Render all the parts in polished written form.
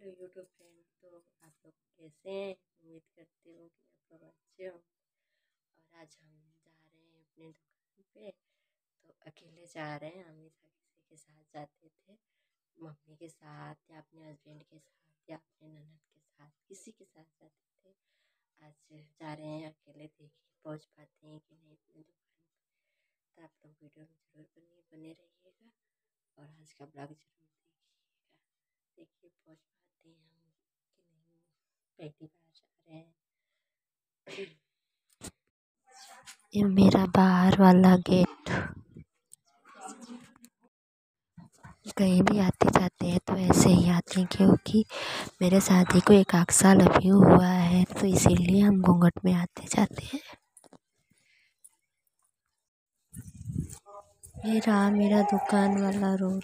Hello YouTube friend. तो आप लोग कैसे हैं? उम्मीद करती हूँ कि आप लोग अच्छे हो। और आज हम जा रहे हैं अपने दुकान पे। तो अकेले जा रहे हैं, हमेशा किसी के साथ जाते थे, मम्मी के साथ या अपने हस्बैंड के साथ या अपने ननद के साथ, किसी के साथ जाते थे। आज जा रहे हैं अकेले, देखिए पहुँच पाते हैं कि नहीं अपनी दुकान पे। तो आप लोग वीडियो में ज़रूर बने रहिएगा और आज का ब्लॉग ज़रूर देखिएगा। देखिए पहुँच पाते हैं हम कि नहीं, पहली बार जा रहे हैं। ये मेरा बाहर वाला गेट। कहीं भी आते जाते हैं तो ऐसे ही आते हैं, क्योंकि मेरे शादी को 1 साल अभी हुआ है, तो इसीलिए हम घूंघट में आते जाते हैं। ये रहा मेरा दुकान वाला रोड।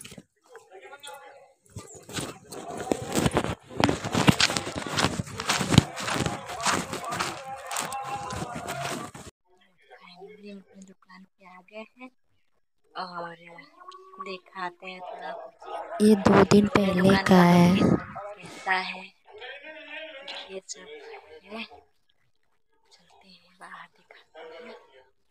फाइनली हम अपनी दुकान पे आ गए हैं और दिखाते हैं थोड़ा कुछ ये 2 दिन अपने पहले दुकान का का है। लोकेशन कैसा है, ये सब है। चलते हैं बाहर, दिखाते हैं।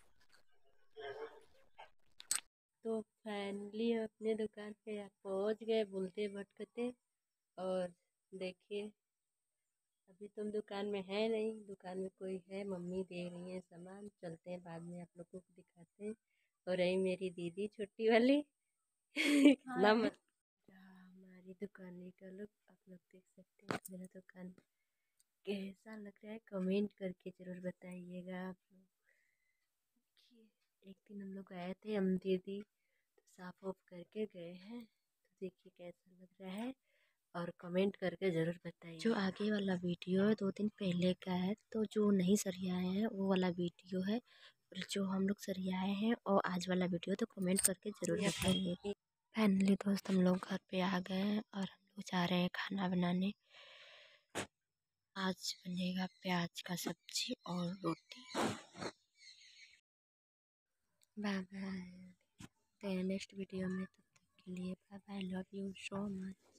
तो फाइनली अपने दुकान पे पहुंच गए, बुलते भटकते। और देखिए अभी तुम दुकान में है नहीं, दुकान में कोई है, मम्मी दे रही है सामान। चलते हैं, बाद में आप लोगों को दिखाते हैं। और रही मेरी दीदी छोटी वाली। कितना मत हमारी दुकान का लुक आप लोग देख सकते हैं। मेरा दुकान कैसा लग रहा है कमेंट करके ज़रूर बताइएगा आप लोग। देखिए एक दिन हम लोग आए थे, हम दीदी तो साफ ऑफ करके गए हैं। तो देखिए कैसा लग रहा है और कमेंट करके ज़रूर बताइए। जो आगे वाला वीडियो है 2 दिन पहले का है, तो जो नहीं सरियाए हैं वो वाला वीडियो है। और जो हम लोग सरियाए हैं और आज वाला वीडियो, तो कमेंट करके ज़रूर बताइए। फाइनली दोस्त हम लोग घर पे आ गए हैं और हम लोग जा रहे हैं खाना बनाने। आज बनेगा प्याज का सब्जी और रोटी। बाय बाय, नेक्स्ट वीडियो में। तब तक के लिए bye bye, love you so much.